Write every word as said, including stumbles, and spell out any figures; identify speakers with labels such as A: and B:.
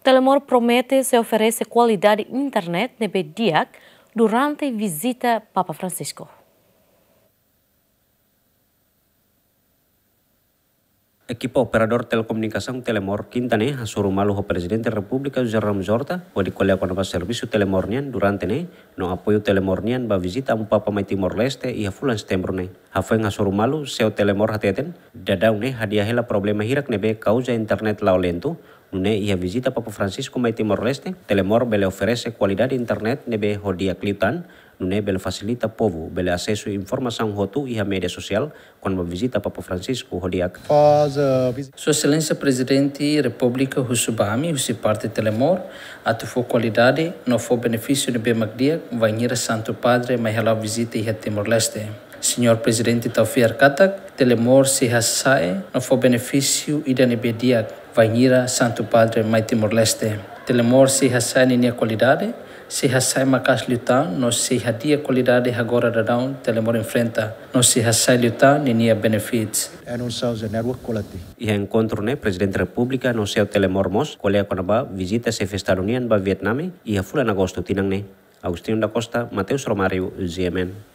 A: Telemor promete se oferece qualidade internet nebe dia durante visita Papa Francisco.
B: Equipa operador telecomunicação Telemor Quintane assuruh malu o presidente da República José Ramos Horta o dicolher com o serviço Telemornian durante ne no apoio Telemornian ba visita um Papa mai Timor Leste e a fulan setembro ne. Hafeng assuruh malu seu Telemor hateten dadau ne hadiah hela problema hirak nebe causa internet lao lento nune ia visita Papa Francisco mai Timor Leste. Telemor bele oferece qualidade internet nebe hodia cliutan nune bele facilita povo bele acesso a informação hotu e a mídia social quando visita Papa Francisco hodiak.
C: Sua Excelência Presidente da República Husubami, Husi parte Telemor, atu for qualidade, no for benefício de Bemagdia, vai ir a Santo Padre, mai halau visita e a Timor Leste. Senhor Presidente Taufir Katak, Telemor se hasae, no for benefício e da nebedia, vai ir a Santo Padre, mai Timor Leste. Telemor se hasae nem qualidade, se hasae makas lutar, no se hadia qualidade agora da down, Telemor enfrenta, no se hasae lutar nem benefits.
B: E encontro ne Presidente da República no seu Telemor mos, colher quando ba visita se festaronia ba Vietnam e a fulan agosto tinang ne. Agostinho da Costa, Mateus Romário, Z M N.